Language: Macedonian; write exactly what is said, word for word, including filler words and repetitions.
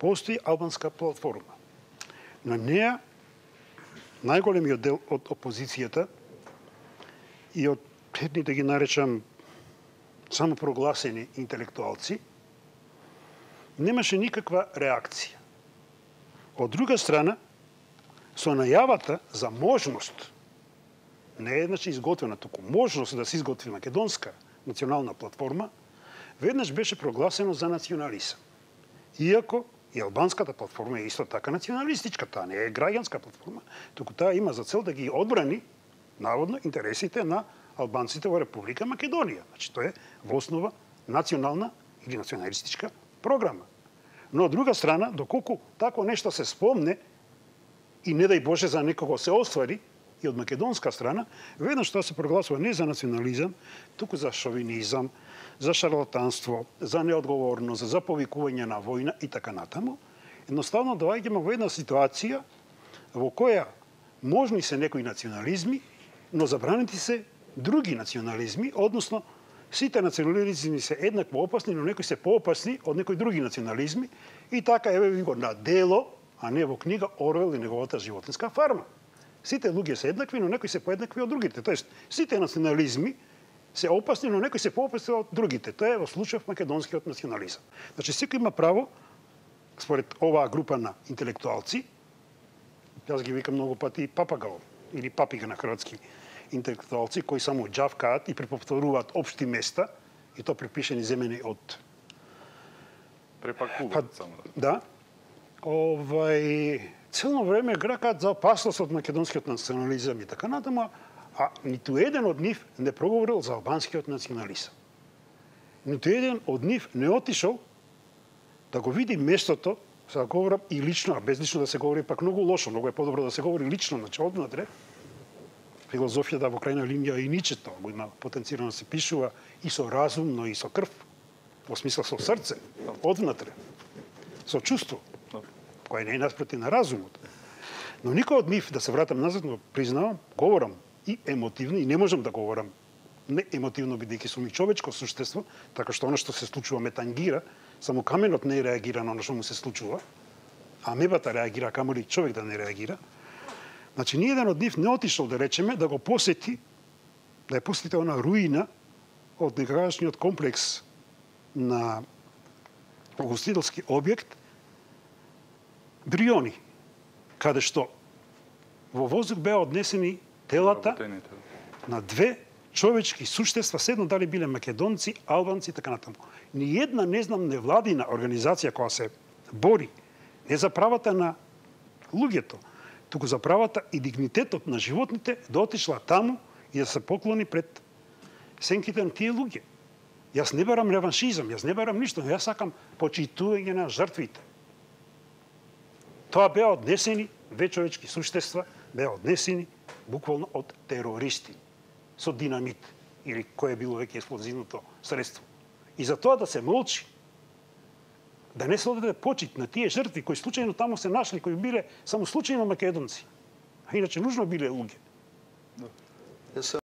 постои албанска платформа. На неа најголемиот дел од опозицијата и од едни да ги наречам самопрогласени интелектуалци немаше никаква реакција. Од друга страна, со најавата за можност, не е значи изготвена туку, можност да се изготви македонска национална платформа, веднаш беше прогласено за национализам. Иако и албанската платформа е исто така националистичка, таа не е граѓанска платформа, туку таа има за цел да ги одбрани наводно интересите на албанците во Република Македонија. Значи тоа е во основа национална или националистичка програма. Но од друга страна, доколку тако нешто се спомне и не дај Боже за некого се оствари и од македонска страна, веднаш тоа се прогласува не за национализам, туку за шовинизам, за шарлатанство, за неодговорност, за повикување на војна и така натаму. Едноставно доаѓаме во една ситуација во која можни се некои национализми, но забранети се други национализми, односно сите национализми се еднакво опасни, но некои се поопасни од некои други национализми и така еве ви го на дело, а не во книга Орвел и неговата животинска фарма. Сите луѓе се еднакви, но некои се поеднакви од другите. Тоест, сите национализми се опасни, но некои се поопасни од другите. Тоа е во случајов македонскиот национализам. Значи, секој има право, според оваа група на интелектуалци, јас ги викам многу пати папагал или папига на хрватски интелектуалци, кои само џавкаат и преповторуваат општи места, и то препишени земени од... Препакуваат само. Да. Овај, целно време гракаат за опасност од македонскиот национализам и така натаму, а ниту еден од нив не проговорил за албанскиот национализам. Ниту еден од нив не отишол да го види местото, сега говорам и лично, а без лично да се говори пак многу лошо, многу е подобро да се говори лично, значи однатре. Филозофијата во крајна линија и ничето го има потенцирано да се пишува и со разум, но и со крв, во смисла со срце, однатре, со чувство, кој не е наспроти на разумот. Но никој од нив, да се вратам назад, но признавам, говорам и емотивно, и не можам да говорам не емотивно, бидејќи сум и човечко суштество, така што оно што се случува ме тангира, само каменот не реагира на оно што му се случува, а мебата реагира, камоли човек да не реагира. Значи, ни еден од нив не отишол, да речеме, да го посети, да ја посети она руина од некогашниот комплекс на угостителски објект Бриони, каде што во воздух беа однесени телата на две човечки суштества, седно дали биле македонци, албанци и така натаму. Ни една, не знам, невладина организација која се бори не за правата на луѓето, туку за правата и дигнитетот на животните, да отишла таму и да се поклони пред сенките на тие луѓе. Јас не барам реваншизам, јас не барам ништо, јас сакам почитување на жртвите. Тоа беа однесени, две човечки суштества, беа однесени буквално од терористи со динамит или кое било веќе експлозивното средство. И за тоа да се молчи, да не се одаде почит на тие жртви кои случајно таму се нашли, кои биле само случајно македонци, а иначе нужно биле луѓе.